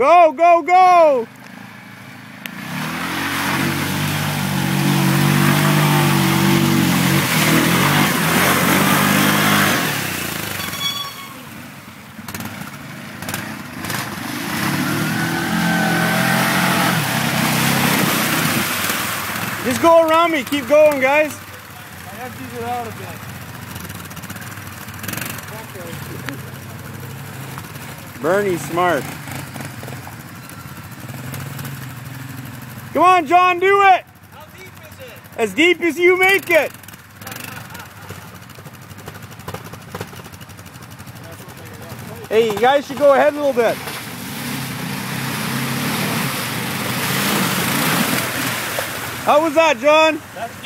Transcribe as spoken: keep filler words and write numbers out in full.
Go, go, go! Just go around me. Keep going, guys. I emptied it out a bit. Bernie's smart. Come on, John, do it! How deep is it? As deep as you make it. Hey, you guys should go ahead a little bit. How was that, John? That's